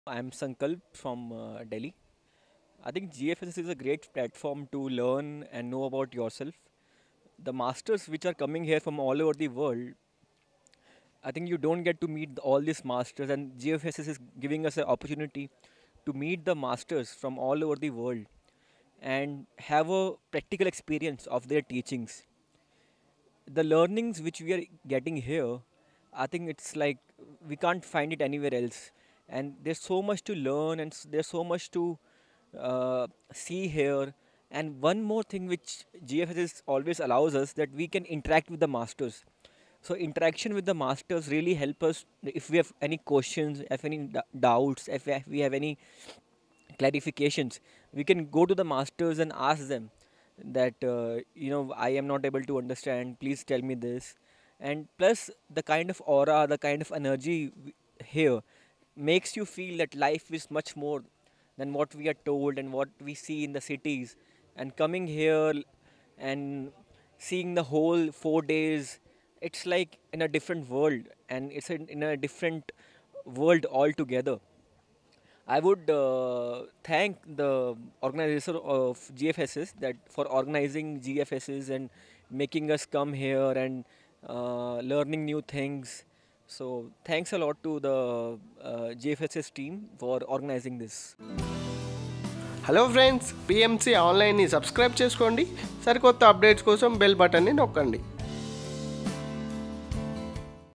I'm Sankalp from Delhi. I think GFSS is a great platform to learn and know about yourself. The masters which are coming here from all over the world, I think you don't get to meet all these masters, and GFSS is giving us an opportunity to meet the masters from all over the world and have a practical experience of their teachings. The learnings which we are getting here, I think it's like we can't find it anywhere else. And there's so much to learn, and there's so much to see here. And one more thing which GFS always allows us, that we can interact with the masters. So interaction with the masters really help us if we have any questions, if any doubts, if we have any clarifications. We can go to the masters and ask them that I am not able to understand, please tell me this. And plus, the kind of aura, the kind of energy here makes you feel that life is much more than what we are told and what we see in the cities. And coming here and seeing the whole 4 days, it's like in a different world, and it's in a different world altogether. I would thank the organizer of GFSs that for organizing GFSs and making us come here and learning new things. So thanks a lot to the GFSS team for organizing this. Hello friends, PMC ఆన్లైన్ని subscribe చేసుకోండి. సరికొత్త updates కోసం bell బటన్ని నొక్కండి.